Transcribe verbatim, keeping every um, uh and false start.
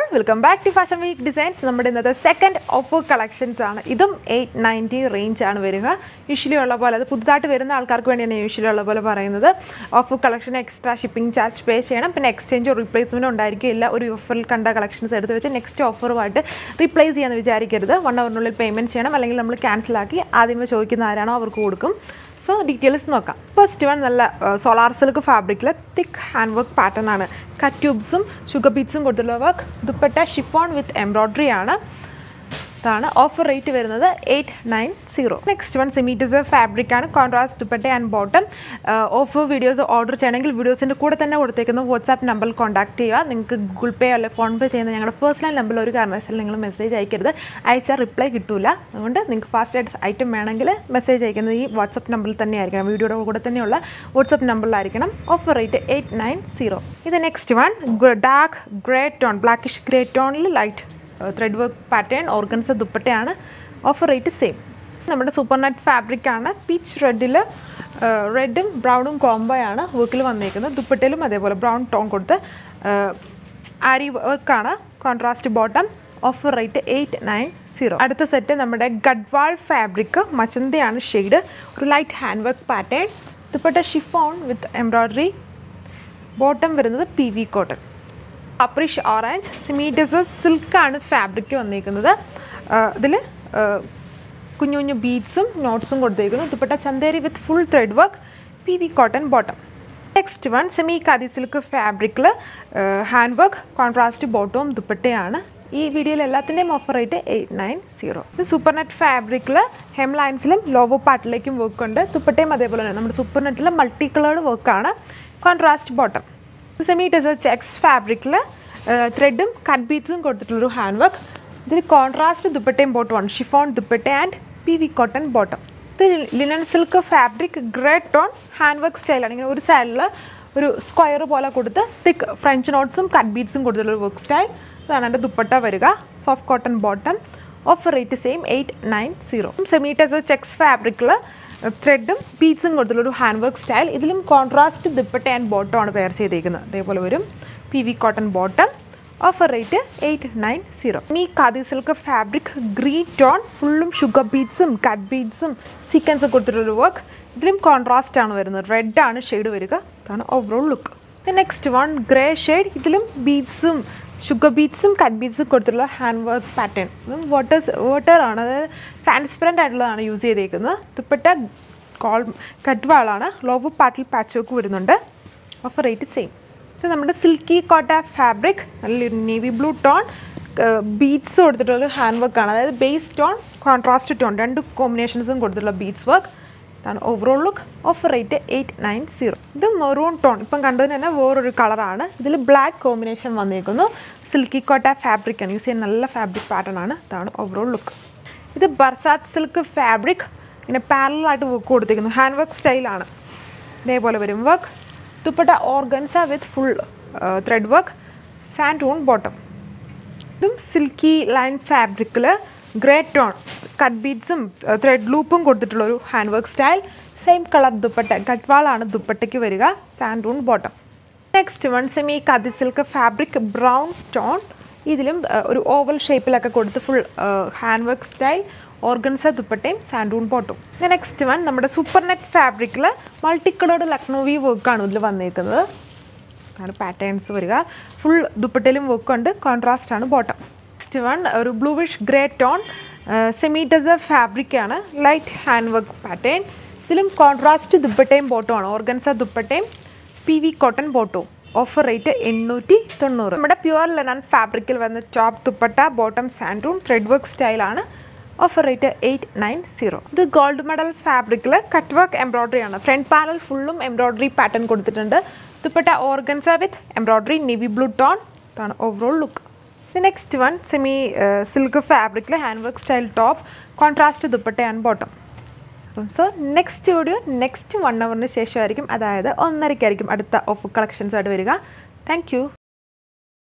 welcome back to Fashion Week Designs. നമ്മുടെ ഇന്നത്തെ second offer collections ആണ്. ഇതും എയ്റ്റ് നയൻറ്റി റേഞ്ച് ആണ് വരിക. യൂഷ്വലി ഉള്ള പോലെ അത് പുതുതായിട്ട് വരുന്ന ആൾക്കാർക്ക് വേണ്ടിയാണ് യൂഷ്വലി ഉള്ള പോലെ പറയുന്നത്. Offer collection extra shipping charge pay ചെയ്യണം. പിന്നെ എക്സ്ചേഞ്ചോ റീപ്ലേസ്മെൻറ്റോ ഉണ്ടായിരിക്കില്ല. ഒരു ഓഫറിൽ കണ്ട കളക്ഷൻസ് എടുത്ത് വെച്ച് നെക്സ്റ്റ് ഓഫറുമായിട്ട് റീപ്ലേസ് ചെയ്യാമെന്ന് വിചാരിക്കരുത്. വൺ അവറിനുള്ളിൽ പേയ്മെൻറ്റ് ചെയ്യണം. അല്ലെങ്കിൽ നമ്മൾ ക്യാൻസലാക്കി ആദ്യമേ ചോദിക്കുന്ന ആരാണോ അവർക്ക് കൊടുക്കും. സോ ഡീറ്റെയിൽസ് നോക്കാം. ഫസ്റ്റ് വൺ നല്ല സോളാർ സിൽക്ക് ഫാബ്രിക്കിൽ തിക്ക് ഹാൻഡ് വർക്ക് പാറ്റേൺ ആണ്. കട്ട് ട്യൂബ്സും ഷുഗർ ബീഡ്സും കൊടുത്തുള്ള work. Dupatta chiffon with embroidery ആണ്. ഇതാണ് ഓഫർ റേറ്റ് വരുന്നത് eight nine zero. Next one semi desire fabric ആണ്. Contrast dupatta and bottom. Offer videos order ചെയ്യണമെങ്കിൽ വീഡിയോസിൻ്റെ കൂടെ തന്നെ കൊടുത്തേക്കുന്ന വാട്സാപ്പ് നമ്പറിൽ കോൺടാക്ട് ചെയ്യുക. നിങ്ങൾക്ക് ഗൂഗിൾ പേ അല്ലെങ്കിൽ ഫോൺ പേ ചെയ്യുന്ന ഞങ്ങളുടെ പേഴ്സണൽ നമ്പറിൽ ഒരു കാരണവശാലും നിങ്ങൾ മെസ്സേജ് അയക്കരുത്. അയച്ചാൽ റിപ്ലൈ കിട്ടില്ല. അതുകൊണ്ട് നിങ്ങൾക്ക് ഫാസ്റ്റ് ആയിട്ട് ഐറ്റം വേണമെങ്കിൽ മെസ്സേജ് അയക്കുന്നത് ഈ വാട്സാപ്പ് നമ്പറിൽ തന്നെ ആയിരിക്കണം. വീഡിയോയുടെ കൂടെ തന്നെയുള്ള വാട്സാപ്പ് നമ്പറിലായിരിക്കണം. Offer rate eight nine zero. ഇത് next one dark grey tone, blackish grey ടോണിൽ light thread work pattern organza ദുപ്പട്ടയാണ്. Offer rate same. നമ്മുടെ സൂപ്പർ നെറ്റ് ഫാബ്രിക് ആണ്. പീച്ച് റെഡിൽ റെഡും ബ്രൗണും കോംബോയാണ് വർക്കിൽ വന്നിരിക്കുന്നത്. ദുപ്പട്ടയിലും അതേപോലെ ബ്രൗൺ ടോൺ കൊടുത്ത് ആരി വർക്കാണ്. Contrast bottom. Offer rate eight nine zero. അടുത്ത സെറ്റ് നമ്മുടെ ഗഡ്വാൾ ഫാബ്രിക് മച്ചന്തയാണ് ഷെയ്ഡ്. ഒരു light hand work pattern. Dupatta chiffon with embroidery. Bottom വരുന്നത് പി വി കോട്ടൺ. അപ്രിഷ് ഓറഞ്ച് സെമി ഡിസൈർ സിൽക്കാണ് ഫാബ്രിക് വന്നിരിക്കുന്നത്. ഇതിൽ കുഞ്ഞു കുഞ്ഞു ബീഡ്സും നോട്ട്സും കൊടുത്തിരിക്കുന്നു. Dupatta Chanderi with full thread work. P V cotton bottom. Next one semi khadi silk ഫാബ്രിക്കിൽ ഹാൻഡ് വർക്ക് കോൺട്രാസ്റ്റ് ബോട്ടവും ദുപ്പട്ടയാണ്. ഈ വീഡിയോയിൽ എല്ലാത്തിൻ്റെയും offer rate eight nine zero. ഇത് സൂപ്പർ നെറ്റ് ഫാബ്രിക്കിൽ ഹെം ലൈൻസിലും ലോവോ പാർട്ടിലേക്കും വർക്ക് ഉണ്ട്. ദുപ്പട്ടയും അതേപോലെ തന്നെ നമ്മുടെ സൂപ്പർ നെറ്റിൽ മൾട്ടി കളേർഡ് വർക്കാണ്. Contrast bottom. Semi desire checks ഫാബ്രിക്കിൽ ത്രെഡും കട്ട് ബീഡ്സും കൊടുത്തിട്ടുള്ളൊരു ഹാൻഡ് വർക്ക്. ഇതിൽ കോൺട്രാസ്റ്റ് ദുപ്പട്ടയും ബോട്ടമാണ്. Chiffon dupatta and P V cotton bottom. ഇത് linen silk fabric grey tone hand work സ്റ്റൈലാണ്. ഇങ്ങനെ ഒരു സൈഡിൽ ഒരു സ്ക്വയർ പോലെ കൊടുത്ത് തിക്ക് ഫ്രഞ്ച് നോട്ട്സും കട്ട് ബീഡ്സും കൊടുത്തിട്ടുള്ളൊരു വർക്ക് സ്റ്റൈൽ. ഇതാണ് എൻ്റെ ദുപ്പട്ട വരിക. Soft cotton bottom. Offer rate same eight nine zero. Semi desire checks ഫാബ്രിക്കിൽ ത്രെഡും ബീഡ്സും കൊടുത്തുള്ളൊരു ഹാൻഡ് വർക്ക് സ്റ്റൈൽ. ഇതിലും കോൺട്രാസ്റ്റ് ദുപ്പട്ട ആൻഡ് ബോട്ടമാണ് പെയർ ചെയ്തിരിക്കുന്നത്. അതേപോലെ വരും P V cotton bottom. Offer rate eight nine zero. ഈ khadi silk fabric green tone ഫുള്ളും ഷുഗർ ബീഡ്സും കട്ട് ബീഡ്സും സീക്വൻസ് കൊടുത്തിട്ടുള്ളൊരു വർക്ക്. ഇതിലും കോൺട്രാസ്റ്റ് ആണ് വരുന്നത്. റെഡ് ആണ് ഷെയ്ഡ് വരിക. ഇതാണ് overall look. Next one grey shade. ഇതിലും ബീഡ്സും ഷുഗർ ബീഡ്സും കട്ട് ബീഡ്സും കൊടുത്തിട്ടുള്ള ഹാൻഡ് വർക്ക് പാറ്റേൺ. വാട്ടേഴ്സ് വാട്ടറാണ്, അതായത് ട്രാൻസ്പെറൻ്റ് ആയിട്ടുള്ളതാണ് യൂസ് ചെയ്തേക്കുന്നത്. ദുപ്പട്ട കോൾ കട്ട്വാളാണ്. ലോവർ പാർട്ടിൽ പാച്ച് വർക്ക് വരുന്നുണ്ട്. Offer rate same. ഇത് നമ്മുടെ സിൽക്കി കോട്ട ഫാബ്രിക് നല്ല നേവി ബ്ലൂ ടോൺ ബീഡ്സ് കൊടുത്തിട്ടുള്ള ഹാൻഡ് വർക്കാണ്. അതായത് ബേസ് ടോൺ കോൺട്രാസ്റ്റ് ടോൺ രണ്ട് കോമ്പിനേഷൻസും കൊടുത്തിട്ടുള്ള ബീഡ്സ് വർക്ക്. ഇതാണ് overall look. Offer rate eight nine zero. ഇത് മെറൂൺ ടോൺ ഇപ്പം കണ്ടതിന് തന്നെ വേറൊരു കളറാണ്. ഇതിൽ ബ്ലാക്ക് കോമ്പിനേഷൻ വന്നിരിക്കുന്നു. സിൽക്കി കോട്ട ഫാബ്രിക് ആണ് യൂസ് ചെയ്യുന്ന നല്ല ഫാബ്രിക് പാറ്റേൺ ആണ്. ഇതാണ് ഓവറോൾ ലുക്ക്. ഇത് ബർസാത്ത് സിൽക്ക് ഫാബ്രിക് ഇങ്ങനെ പാരലായിട്ട് വർക്ക് കൊടുത്തിരിക്കുന്നു. ഹാൻഡ് വർക്ക് സ്റ്റൈലാണ്. ഇതേപോലെ വരും work. Dupatta organza with full thread work. Santoon bottom. ഇതും സിൽക്കി ലൈൻ ഫാബ്രിക്കിൽ ഗ്രേ ടോൺ കട്ട് ബീഡ്സും ത്രെഡ് ലൂപ്പും കൊടുത്തിട്ടുള്ളൊരു hand work style. Same colour dupatta ഗഡ്വാളാണ് ദുപ്പട്ടയ്ക്ക് വരിക. Santoon bottom. Next one semi khadi silk fabric brown tone. ഇതിലും ഒരു ഓവൽ ഷേപ്പിലൊക്കെ കൊടുത്ത് full hand work style. Organza ദുപ്പട്ടയും സാൻഡൂൺ ബോട്ടും. നെക്സ്റ്റ് വൺ നമ്മുടെ സൂപ്പർ നെറ്റ് ഫാബ്രിക്കിൽ മൾട്ടി കളേർഡ് ലക്നോവി വർക്കാണ് ഇതിൽ വന്നിരിക്കുന്നത്. ആണ് പാറ്റേൺസ് വരിക. ഫുൾ ദുപ്പട്ടയിലും വർക്കുണ്ട്. കോൺട്രാസ്റ്റ് ആണ് ബോട്ടം. നെക്സ്റ്റ് വൺ ഒരു bluish grey tone semi desire fabric ആണ്. Light hand work pattern. ഇതിലും കോൺട്രാസ്റ്റ് ദുപ്പട്ടയും ബോട്ടുമാണ്. ഓർഗൻസ ദുപ്പട്ടയും പി വി കോട്ടൺ ബോട്ടും. ഓഫർ റേറ്റ് എണ്ണൂറ്റി തൊണ്ണൂറ്. നമ്മുടെ പ്യുവർ ലെനൻ ഫാബ്രിക്കിൽ വന്ന top dupatta bottom santoon thread work സ്റ്റൈലാണ്. Offer rate eight nine zero. ഇത് ഗോൾഡ് മെഡൽ ഫാബ്രിക്കിൽ കട്ട് വർക്ക് എംബ്രോയ്ഡറി ആണ്. ഫ്രണ്ട് പാനൽ ഫുള്ളും എംബ്രോയ്ഡറി പാറ്റേൺ കൊടുത്തിട്ടുണ്ട്. Dupatta organza with embroidery navy blue tone. ഇതാണ് ഓവറോൾ ലുക്ക്. ഇത് നെക്സ്റ്റ് വൺ സെമി സിൽക്ക് ഫാബ്രിക്കിൽ hand work style top contrast dupatta and bottom. So next video next one അവറിന് ശേഷമായിരിക്കും, അതായത് ഒന്നരയ്ക്കായിരിക്കും അടുത്ത ഓഫർ കളക്ഷൻസ് ആയിട്ട് വരിക. Thank U.